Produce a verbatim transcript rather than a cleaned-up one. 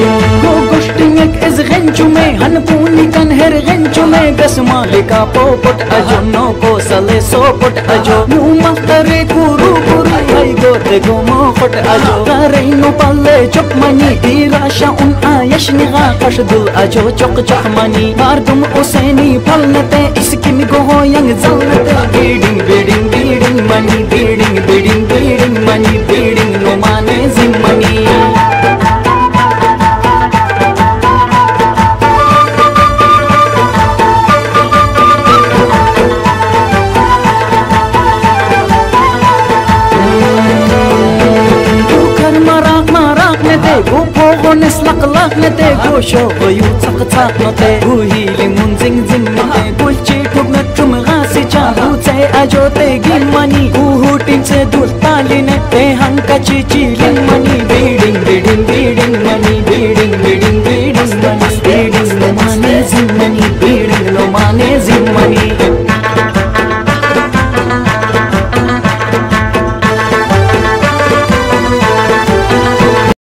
Go gushtingek iz genchume han puni kan her genchume gas malika popot ajo no ko sale sopot ajo nu mahtare kuru kuru ay go te go mofot ajo kareino palle chok mani irasha un ayash niga qashdul ajo chok chok mani mardum useni palnate iskim go hoyang zalnate beading beading beading money beading beading beading money beading no mane zim money go pogo neslak lak nete go show you tak tak note go healing mun zing zing note go che thuk na tum ga si cha hu che ajo te gin mani hu hu tin se dul tali ne te hang ka chi chi lin mani beading beading beading money